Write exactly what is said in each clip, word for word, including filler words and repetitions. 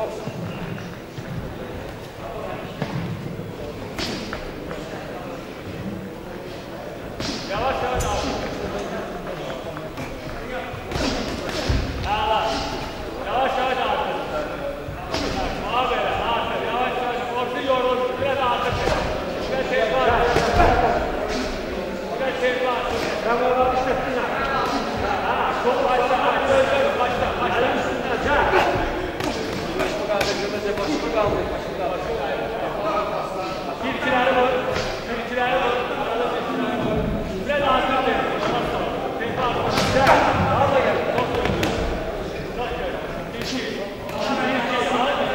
Yavaş yavaş al. Yavaş. Yavaş yavaş artır. Abi artır. Yavaş yavaş. Orta yorul. Biraz artır. Biraz şey var. Biraz şey var. Ben oradan işlettim ya. Ha, çok başla. Başla. Başla. Başla. Başma kaldı. Gümece başma kaldı. Başma kaldı. Bir ikileri var. Bir ikileri var. Biraz artır dedi. Tekrar. Gel. Daha da gel. Çok güzel. Çok güzel. Bir iki. Bir iki.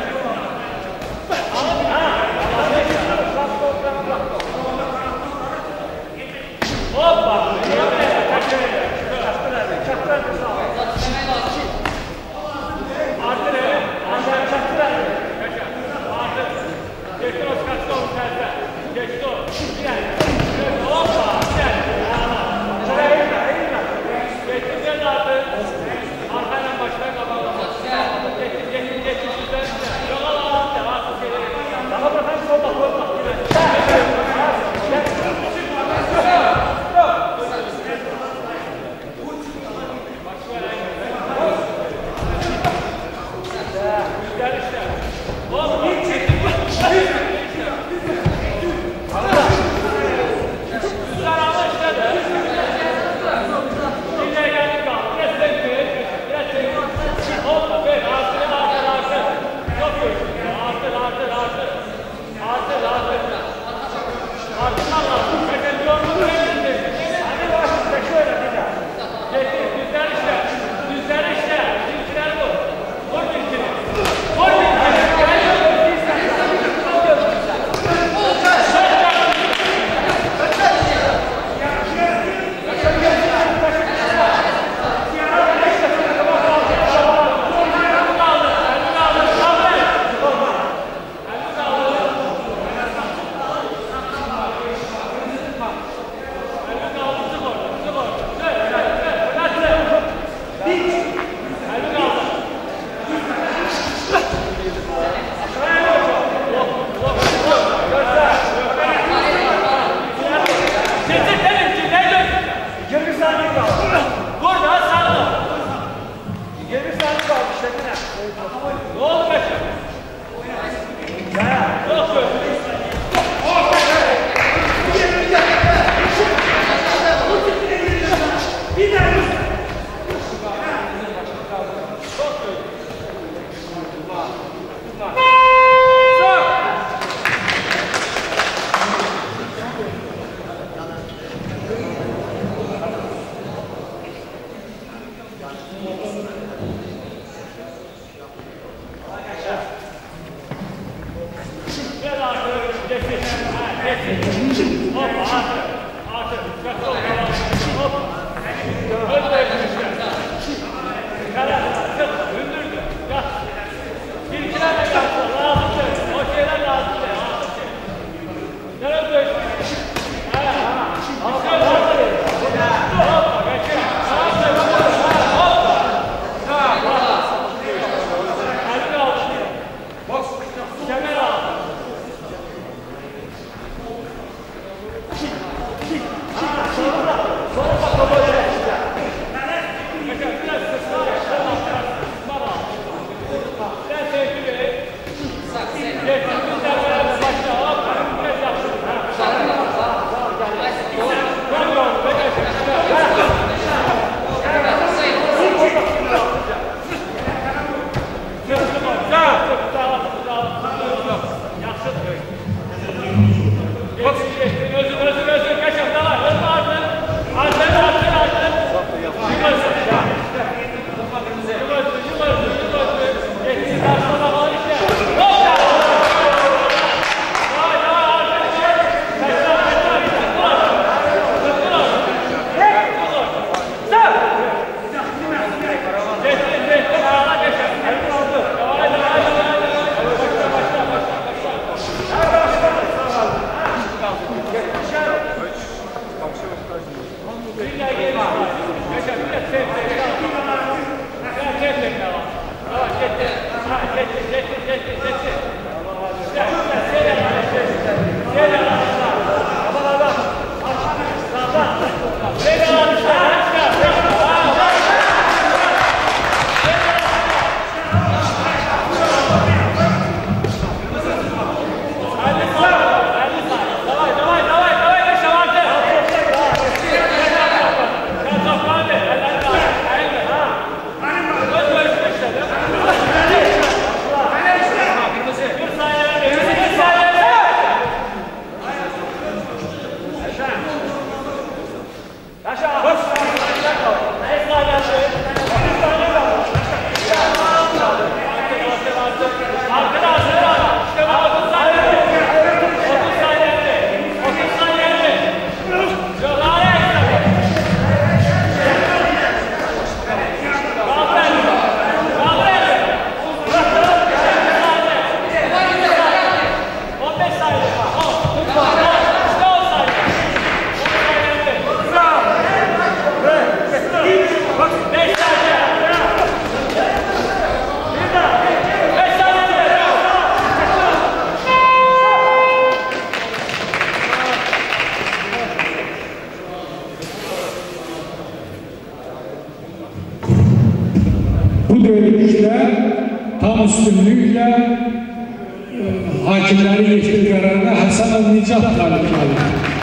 Hoppa! Çaktır ele. Çaktır ele. Çaktır ele. Sağ ol. Artır ele. Artır. Çaktır ele. Artır. Geçti o kaçtı onun terse. Geçti o. Gel. Hoppa! Gel. Şuraya eğilme. Eğilme. Geçti gel artır. Arkayla başına kapalı. Geçti. Geçti. Geçti. Geçti. Yok Allah. Artık şeyleri. Daha bırakan solda. Solda. Kemer al. Bu dönüşte tam üstünlükle e, hakimlerin yetkili kararına Hasan Nicat galip geldi.